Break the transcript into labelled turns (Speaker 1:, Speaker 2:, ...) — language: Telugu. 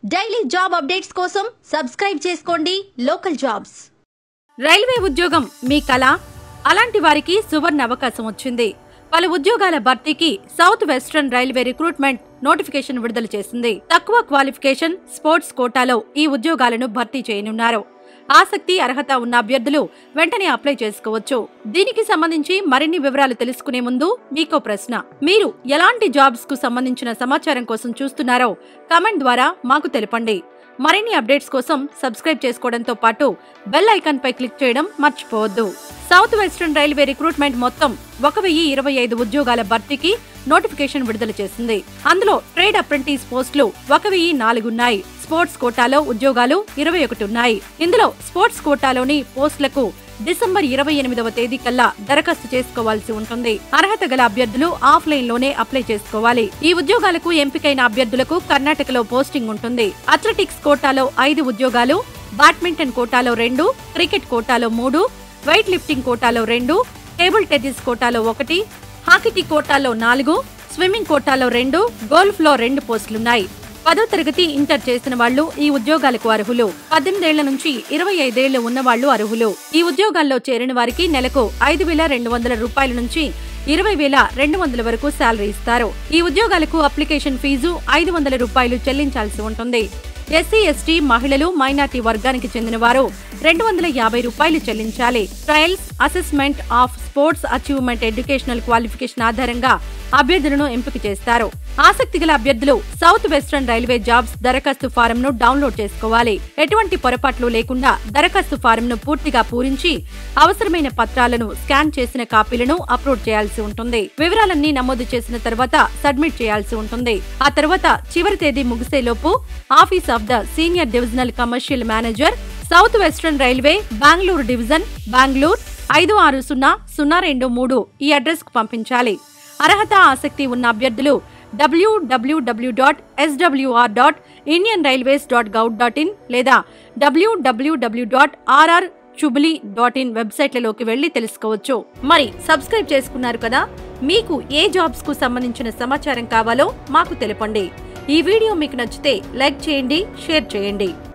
Speaker 1: డైలీ జాబ్ అప్డేట్స్ కోసం సబ్స్క్రైబ్ చేసుకోండి లోకల్ జాబ్స్.
Speaker 2: రైల్వే ఉద్యోగం మీ కల? అలాంటి వారికి సువర్ణ అవకాశం వచ్చింది. పలు ఉద్యోగాల భర్తీకి south western railway recruitment notification విడుదల చేసింది. తక్కువ క్వాలిఫికేషన్, స్పోర్ట్స్ కోటాలో ఈ ఉద్యోగాలను భర్తీ చేయనున్నారు. ఆసక్తి, అర్హత ఉన్న అభ్యర్థులు వెంటనే అప్లై చేసుకోవచ్చు. దీనికి సంబంధించి మరిన్ని వివరాలు తెలుసుకునే ముందు మీకో ప్రశ్న. మీరు ఎలాంటి జాబ్స్ కు సంబంధించిన సమాచారం కోసం చూస్తున్నారో కామెంట్ ద్వారా మాకు తెలపండి. మరిన్ని అప్డేట్స్ కోసం సబ్స్క్రైబ్ చేసుకోవడంతో పాటు బెల్ ఐకాన్ పై క్లిక్ చేయడం మర్చిపోవద్దు. సౌత్ వెస్టర్న్ రైల్వే రిక్రూట్మెంట్ మొత్తం 1025 ఉద్యోగాల భర్తీకి నోటిఫికేషన్ విడుదల చేసింది. అందులో ట్రేడ్ అప్రెంటిస్ పోస్టులు 1004 ఉన్నాయి. స్పోర్ట్స్ కోటాలో ఉద్యోగాలు 21 ఉన్నాయి. ఇందులో స్పోర్ట్స్ కోటాలోని పోస్టులకు డిసెంబర్ 28వ తేదీ కల్లా దరఖాస్తు చేసుకోవాల్సి ఉంటుంది. అర్హత గల అభ్యర్థులు ఆఫ్లైన్ లోనే అప్లై చేసుకోవాలి. ఈ ఉద్యోగాలకు ఎంపికైన అభ్యర్థులకు కర్ణాటకలో పోస్టింగ్ ఉంటుంది. అథ్లెటిక్స్ కోటాలో 5 ఉద్యోగాలు, బ్యాడ్మింటన్ కోటాలో 2, క్రికెట్ కోటాలో 3, వెయిట్ లిఫ్టింగ్ కోటాలో 2, టేబుల్ టెన్నిస్ కోటాలో 1, హాకీ కోటాలో 4, స్విమ్మింగ్ కోటాలో 2, గోల్ఫ్ లో 2 పోస్టులున్నాయి. 10వ తరగతి ఇంటర్ చేసిన వాళ్లు ఈ ఉద్యోగాలకు అర్హులు. 18 ఏళ్ల నుంచి 25 ఏళ్లు ఉన్నవాళ్లు అర్హులు. ఈ ఉద్యోగాల్లో చేరిన వారికి నెలకు 5,200 రూపాయల నుంచి 20,200 వరకు శాలరీ ఇస్తారు. ఈ ఉద్యోగాలకు అప్లికేషన్ ఫీజు 500 రూపాయలు చెల్లించాల్సి ఉంటుంది. ఎస్సీ, ఎస్టీ, మహిళలు, మైనార్టీ వర్గానికి చెందిన వారు 250 రూపాయలు చెల్లించాలి. Trials, assessment of sports achievement educational qualification ఆధారంగా అభ్యర్థులను ఎంపిక చేస్తారు. ఆసక్తి గల అభ్యర్థులు సౌత్ వెస్టర్న్ రైల్వే జాబ్స్ దరఖాస్తు ఫారం ను డౌన్లోడ్ చేసుకోవాలి. ఎటువంటి పొరపాట్లు లేకుండా దరఖాస్తు ఫారం ను పూర్తిగా పూరించి అవసరమైన పత్రాలను స్కాన్ చేసిన కాపీలను అప్లోడ్ చేయాల్సి ఉంటుంది. వివరాలన్నీ నమోదు చేసిన తర్వాత సబ్మిట్ చేయాల్సి ఉంటుంది. ఆ తర్వాత చివరి తేదీ ముగిసేలోపు office of the senior divisional commercial manager, south western railway, Bengaluru division, Bengaluru 560023 ఈ అడ్రస్ కు పంపించాలి. అర్హత, ఆసక్తి ఉన్న అభ్యర్థులు www.swr.indianrailways.gov.in లేదా www.rrchubli.in వెబ్సైట్లలోకి వెళ్లి తెలుసుకోవచ్చు. మరి సబ్స్క్రైబ్ చేసుకున్నారు కదా? మీకు ఏ జాబ్స్ కు సంబంధించిన సమాచారం కావాలో మాకు తెలపండి. ఈ వీడియో మీకు నచ్చితే లైక్ చేయండి, షేర్ చేయండి.